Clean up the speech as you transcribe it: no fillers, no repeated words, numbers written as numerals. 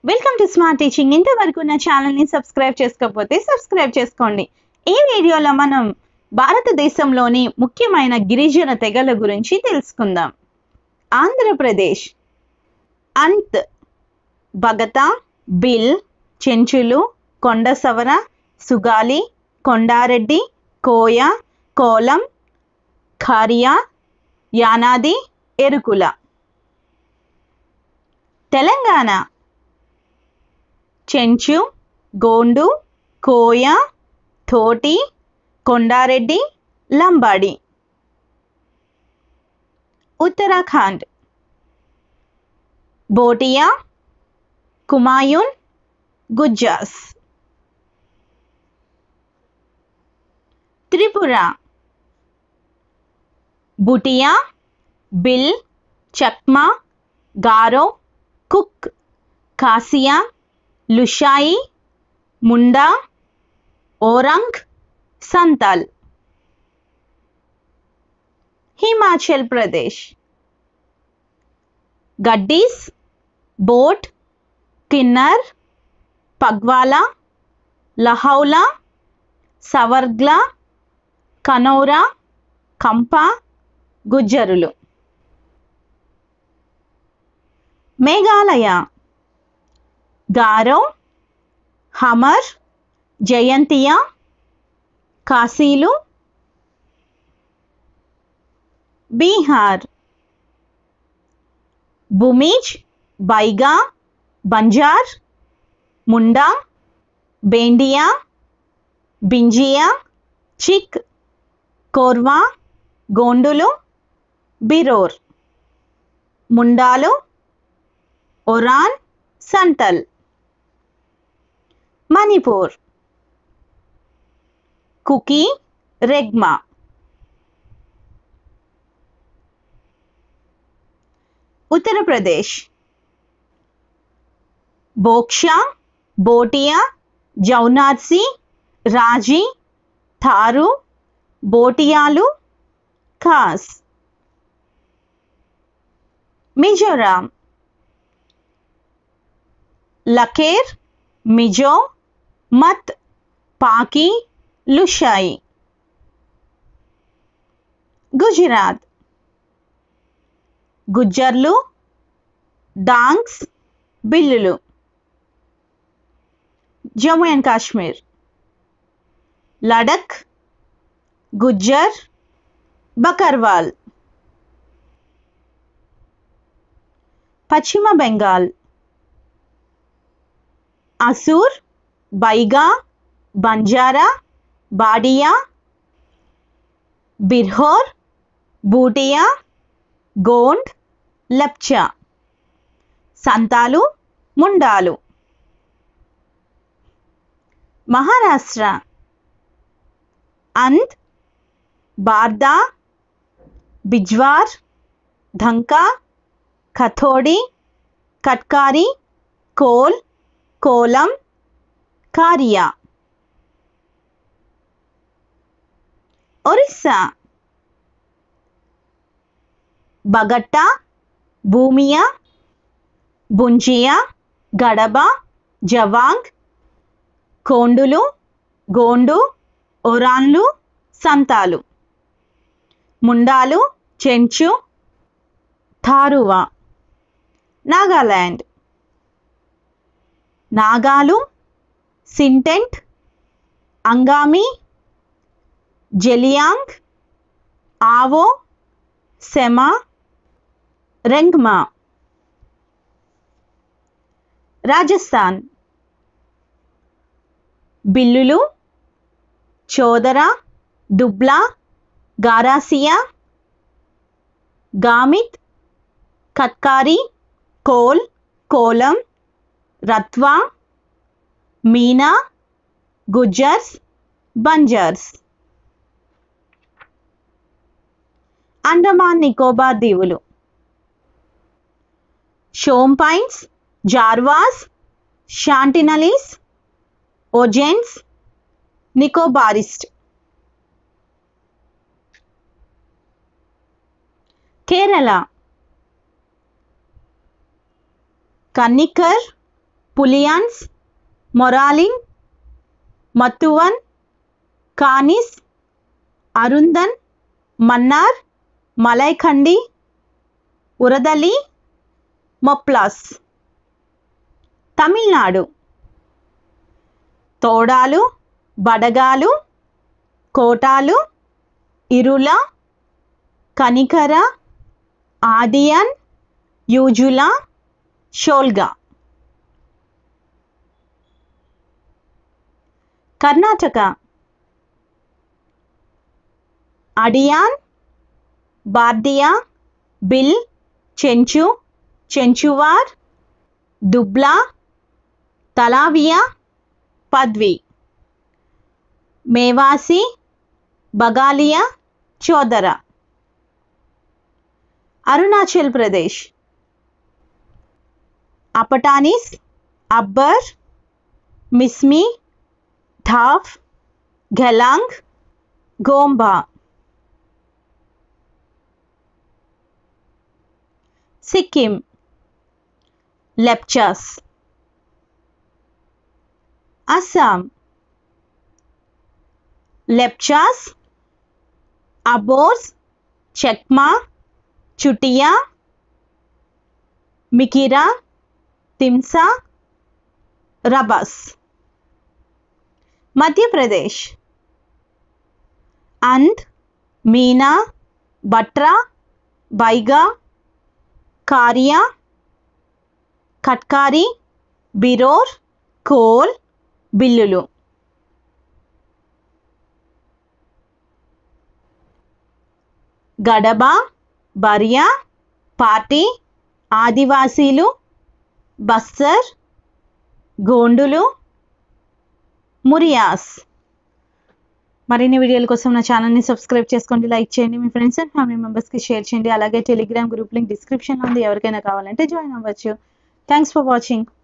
Welcome to smart teaching. ఇంతవరకు నా ఛానల్ని సబ్స్క్రైబ్ చేసుకోకపోతే సబ్స్క్రైబ్ చేసుకోండి. ఈ వీడియోలో మనం భారతదేశంలోని ముఖ్యమైన గిరిజన తెగల గురించి తెలుసుకుందాం. ఆంధ్రప్రదేశ్ అంత్, బగతా, బిల్, చెంచులు, కొండసవర, సుగాలి, కొండారెడ్డి, కోయ, కోలం, ఖారియా, యానాది, ఎరుకుల. తెలంగాణ చెంచు, గోండు, కోయ, థోటి, కొండారెడ్డి, లంబాడి. ఉత్తరాఖండ్ బోటియా, కుమాయూన్, గుజ్జాస్. త్రిపుర బుటియా, బిల్, చక్మా, గారో, కుక్, కాసియా, లుషాయి, ముండా, ఓరంగ్, సంతాల్. హిమాచల్ ప్రదేశ్ గడ్డీస్, బోట్, కిన్నర్, పగ్వాలా, లహౌలా, సవర్గ్లా, కనౌరా, కంపా, గుజ్జరులు. మేఘాలయ గారో, హమర్, జయంతియా, కాశీలు. బీహార్ భూమిజ్, బైగా, బంజార్, ముండా, బేండియా, బింజియా, చిక్, కోర్వా, గోండులు, బిరోర్. ముండాలు, ఒరాన్, సంతల్. మణిపూర్ కుకీ, రెగ్మా. ఉత్తరప్రదేశ్ బోక్షా, బోటియా, జౌనార్సి, రాజీ, థారు, బోటియాలు, ఖాస్. మిజోరాం లకేర్, మిజో, మత్, పాకి, లుషాయి. గుజరాత్ గుజ్జర్లు, డాంగ్స్, బిల్లులు. జమ్మూ అండ్ కాశ్మీర్ లడక్, గుజ్జర్, బకర్వాల్. పశ్చిమ బెంగాల్ అసూర్, బైగా, బంజారా, బాడియా, బిర్హోర్, బూటియా, గోండ్, లెప్చా. సంతాలు, ముండాలు. మహారాష్ట్ర అంత్, బార్దా, బిజ్వార్, ధంకా, కథోడి, కట్కారి, కోల్, కోలం, కారియా. ఒరిస్సా బగట్టా, భూమియా, బుంజియా, గడబ, జవాంగ్, కోండులు, గోండు, ఒరాన్లు, సంతాలు. ముండాలు, చెంచు, థారువా. నాగాలాండ్ నాగాలు, సింటెంట్, అంగామి, జెలియాంగ్, ఆవో, సెమా, రెంగ్మా. రాజస్థాన్ బిల్లులు, చోదరా, దుబ్లా, గారాసియా, గామిత్, కత్కారి, కోల్, కోలం, రత్వా, మీనా, గుజ్జర్స్, బంజర్స్. అండమాన్ నికోబార్ దీవులు షోంపైన్స్, జార్వాస్, షాంటినలీస్, ఓజెన్స్, నికోబారిస్ట్. కేరళ కన్నికర్, పులియన్స్, మొరాలింగ్, మత్తువన్, కానిస్, అరుందన్, మన్నార్, మలైఖండి, ఉరదలి, మొప్లాస్. తమిళనాడు తోడాలు, బడగాలు, కోటాలు, ఇరుల, కనికర, ఆదియన్, యూజుల, షోల్గా. కర్ణాటక అడియాన్, బార్దియా, బిల్, చెంచు, చెంచువార్, దుబ్లా, తలావియా, పద్వి. మేవాసి, బగాలియా, చోదర. అరుణాచల్ ప్రదేశ్ అపటానిస్, అబ్బర్, మిస్మి, ధాఫ్, గెలాంగ్, గోంబా. సిక్కిం లెప్చాస్. అస్సాం లెప్చాస్, అబోర్స్, చెక్మా, చుటియా, మికిరా, తిమ్సా, రబాస్. మధ్యప్రదేశ్ అంధ్, మీనా, బట్రా, బైగా, కారియా, కట్కారి, బిరోర్, కోల్, బిల్లులు. గడబ, బరియా, పాటి, ఆదివాసీలు, బస్తర్, గోండులు, మురియాస్. మరిన్ని వీడియోల కోసం నా ఛానల్ని సబ్స్క్రైబ్ చేసుకోండి, లైక్ చేయండి, మీ ఫ్రెండ్స్ అండ్ ఫ్యామిలీ మెంబర్స్కి షేర్ చేయండి. అలాగే టెలిగ్రామ్ గ్రూప్ లింక్ డిస్క్రిప్షన్లో ఉంది, ఎవరికైనా కావాలంటే జాయిన్ అవ్వచ్చు. Thanks for watching.